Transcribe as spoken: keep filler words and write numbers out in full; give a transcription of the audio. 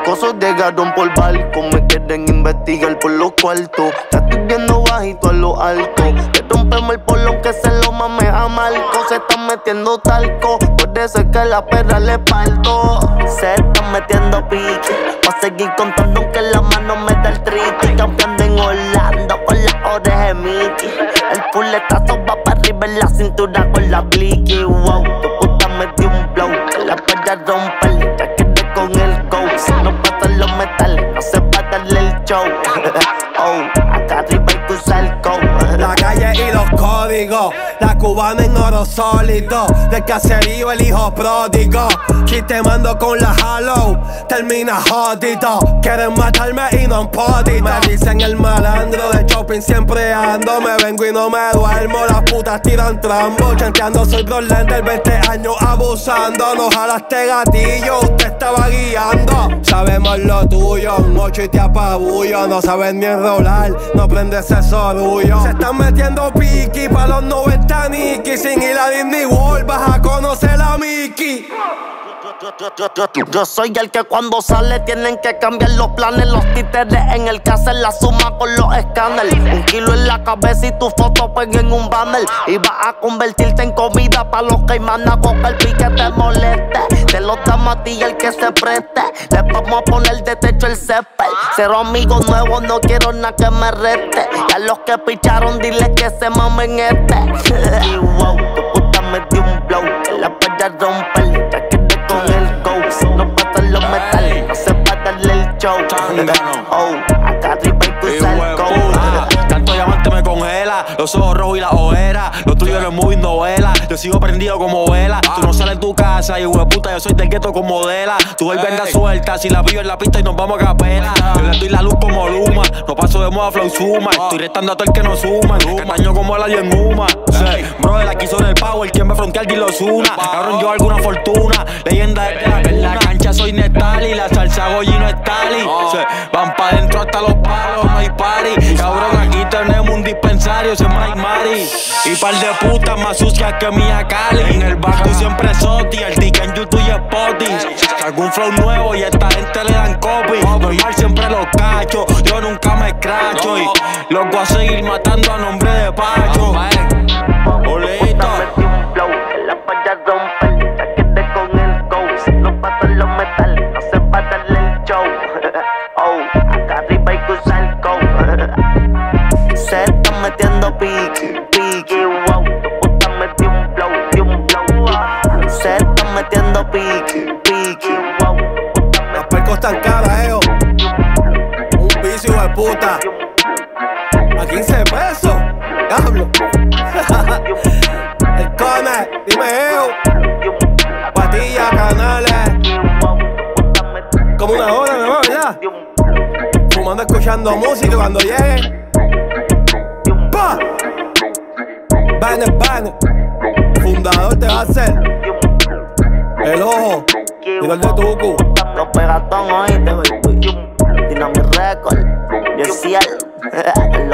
cosas llegaron por barco. Me quieren investigar por los cuartos. Ya estoy viendo bajito a lo alto. Que rompemos el polón que se lo mame a Marco. Se están metiendo talco, puede ser que la perra le parto. Se están metiendo pique, pa' seguir contando aunque la mano me da el triqui. Campeando en Orlando con las orejas de Mickey. El puletazo va para arriba en la cintura con la blicky. Wow, tu puta me dio un blow, que la perra rompe, ya quedé con el go. Si no pasan los metales, no se va a darle el show. Oh, acá arriba hay que usar el code. La calle y los códigos, la cubana en oro sólido. Del caserío el hijo pródigo. Si te mando con la halo, termina jodido. Quieren matarme y no han podido. Me dicen el malandro de shopping, siempre ando. Me vengo y no me duermo, las putas tiran trambo. Chanteando soy Brolender, veinte años abusando. No jalaste gatillo, usted estaba guiando. Sabemos lo tuyo, un ocho y te apabullo. No sabes ni enrolar, no prendes ese orgullo. Se están metiendo piqui pa' los noventa Nicky. Sin ir a Disney World vas a conocer a Mickey. Yo, yo, yo, yo, yo soy el que cuando sale tienen que cambiar los planes. Los títeres en el que hacen la suma con los escáneres. Un kilo en la cabeza y tu foto peguen en un banner. Y vas a convertirte en comida pa' los caimanes. Con el pique te moleste. Te los damos a ti y el que se preste. Le vamos a poner de techo el césped. Cero amigos nuevos, no quiero nada que me reste. Y a los que picharon dile que se mamen este. Y wow, tu puta me dio un blow, que la perra rompe, ya quedé con el go. Si no pasan los metales, no se va a darle el show. Oh, acá arriba hay que usar el code. Tanto diamante me congela, los ojos rojos y la ojera. Lo tuyo no es movie novela, yo sigo prendido como vela. Tú no sales de tu casa y hueputa, yo soy del gueto con modela. Tú hoy venda suelta, si la pillo en la pista y nos vamos a capela. Yo le doy la luz como Luma, no paso de moda flow suma. Estoy restando a todo el que no suma, que daño como el alien Uma. Sí, brother, aquí son el power, quien me frontear dilo Zuna. Cabrón, yo alguna fortuna, leyenda de la en la cancha soy Nestali, la salsa Goyi no es Tali. Sí, van pa' dentro hasta los palos, no hay party. Cabrón, aquí tenemos un dispensario, se llama Mari. Y par de putas más sucias que Mia Cali. En el barco siempre soti, el ticket en YouTube y Spotify. Saco un flow nuevo y esta gente le dan copy. Normal siempre los cacho, yo nunca me escracho. Y los voy a seguir matando a nombre de Pacho. Olito. La falla rompe, ya quedé con el go. Si no pasan los metales, no se va a darle el show. Oh, acá arriba hay que usar el code. Se están metiendo piqui, piqui, wow. Tu puta me dio un blow, dio un blow. Se están metiendo piqui, piqui, wow. Las percos están caras, eh. Un vicio de puta. A quince pesos, diablo. El Cone, dime eu. Patilla, canales. Como una hora, mi amor, ¿verdad? Fumando, escuchando música cuando llegue. Pa. Banner, banner. Fundador te va a hacer. El ojo. Y el de Tucu. Los pegatón, oíste, baby. Dinami Record. Y el cielo.